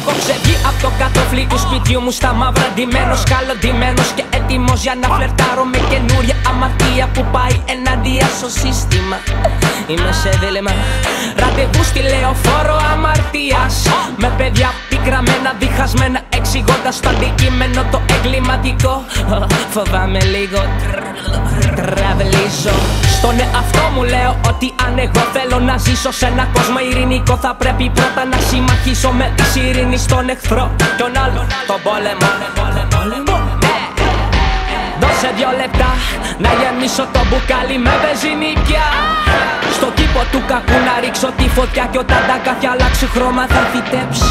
Έχω ξεβγεί από το κατόφλι του σπιτιού μου στα μαύρα ντυμένος, καλοντυμένος και έτοιμος για να φλερτάρω με καινούρια αμαρτία που πάει εναντία στο σύστημα. Είμαι σε δίλημα, ραντεβού στη λεωφόρο αμαρτίας, με παιδιά πικραμένα, διχασμένα, εξηγώντας το αντικείμενο το εγκληματικό. Φοβάμαι λίγο, τραβελίζω. Στον εαυτό μου λέω ότι αν εγώ θέλω να ζήσω σε ένα κόσμο ειρηνικό, θα πρέπει πρώτα να συμμαχίσω με τη ειρήνη στον εχθρό, τον άλλον, τον πόλεμο. Δώσε 2 λεπτά να γεμίσω το μπουκάλι με βενζίνη πια. Στο κήπο του κακού να ρίξω τη φωτιά, κι όταν τα κάθια αλλάξει χρώμα θα φυτέψει.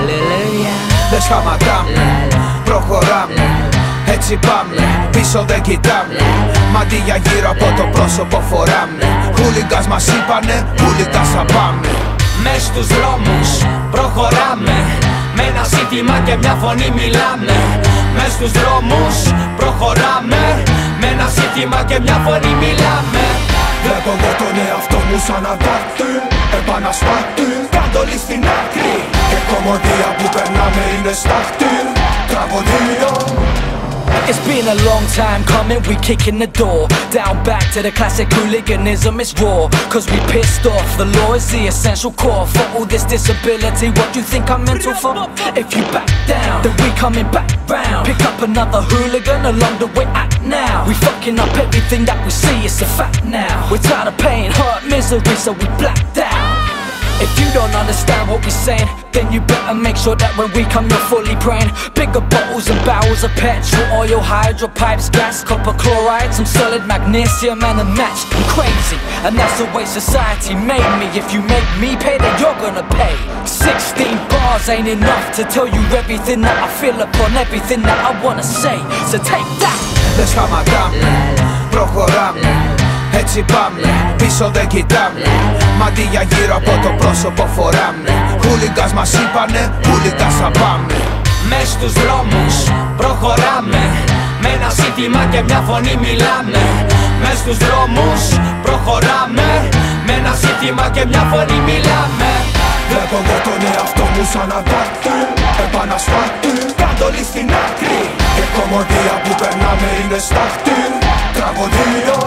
Δεν σταματάμε, προχωράμε, έτσι πάμε, πίσω δεν κοιτάμε. Μαντήλια γύρω από το πρόσωπο φοράμε. Χούλιγκας μας είπανε, χούλιγκας θα πάμε. Μες στους δρόμους προχωράμε, με ένα σύνθημα και μια φωνή μιλάμε. Μες στους δρόμους προχωράμε, με ένα σύνθημα και μια φωνή μιλάμε. Βλέπω εγώ τον εαυτό μου σαν αντάρτη, επανασπάτη, κάντολη στην άκρη. Και κομμωδία που περνάμε είναι στάχτη, τραγωδία. It's been a long time coming, we kicking the door down back to the classic hooliganism, it's raw. Cause we pissed off, the law is the essential core. For all this disability, what do you think I'm mental for? If you back down, then we coming back round. Pick up another hooligan along the way, act now. We fucking up everything that we see, it's a fact now. We're tired of pain, hurt, misery, so we blacked out. If you don't understand what we're saying, then you better make sure that when we come you're fully praying. Bigger bottles and barrels of petrol, oil, hydropipes, gas, copper chloride, some solid magnesium and a match. I'm crazy, and that's the way society made me. If you make me pay, then you're gonna pay. 16 bars ain't enough to tell you everything that I feel upon everything that I wanna say. So take that. Δεν σταματάμε, προχωράμε, έτσι πάμε, πίσω δεν κοιτάμε. Μαντήλια γύρω από το πρόσωπο φοράμε. Χούλιγκας μας είπανε, χούλιγκας θα πάμε. Μες στους δρόμους προχωράμε, με ένα σύνθημα και μια φωνή μιλάμε. Μες στους δρόμους προχωράμε, με ένα σύνθημα και μια φωνή μιλάμε. Βλέπω εγώ τον εαυτό μου σαν αντάρτη, επανασπάτη, κάντολη στην άκρη. Και κομμωδία που περνάμε είναι στάχτη, τραγωδία.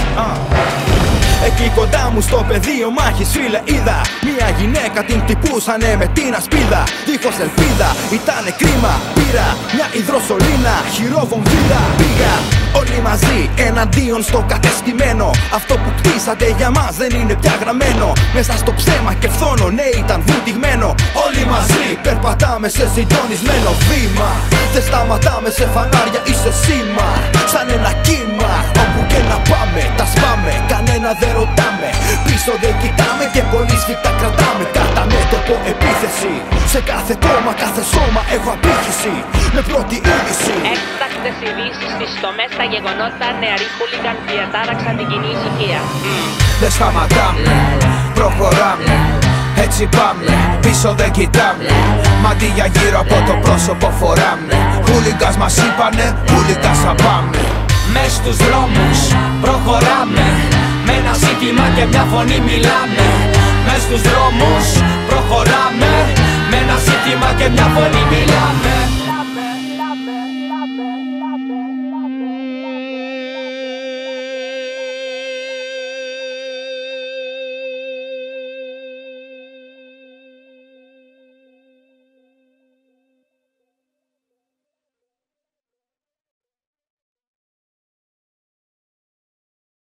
Εκεί κοντά μου στο πεδίο μάχης φίλε είδα μια γυναίκα την χτυπούσανε με την ασπίδα. Δίχως ελπίδα, ήτανε κρίμα. Πήρα μια υδροσολίνα, χειροβομβίδα. Πήγα όλοι μαζί εναντίον στο κατεστημένο. Αυτό που κτίσατε για μας δεν είναι πια γραμμένο. Μέσα στο ψέμα και φθόνο, ναι ήταν βουτυγμένο. Όλοι μαζί περπατάμε σε συντονισμένο βήμα. Δεν σταματάμε σε φανάρια ή σε σήμα. Σαν ένα κύμα, όπου και να πάμε τα σπάμε, κανένα δεν ρωτάμε. Πίσω δεν κοιτάμε και πολύ σφιχτά κρατάμε. Κατά μέτωπο επίθεση, σε κάθε κόμμα, κάθε σώμα έχω απήχηση. Με πρώτη είδηση έκτακτες ειδήσεις στις τομές, τα γεγονότα, νεαροί χούλιγκαν διατάραξαν την κοινή ησυχία. Δεν σταματάμε, προχωράμε, έτσι πάμε, πίσω δεν κοιτάμε. Μαντήλια γύρω από το πρόσωπο φοράμε. Χούλιγκας μας είπανε, χούλιγκας θα πάμε. Μες στους δρόμους προχωράμε, με ένα σύνθημα και μια φωνή μιλάμε. Μες στους δρόμους προχωράμε, με ένα σύνθημα και μια φωνή μιλάμε.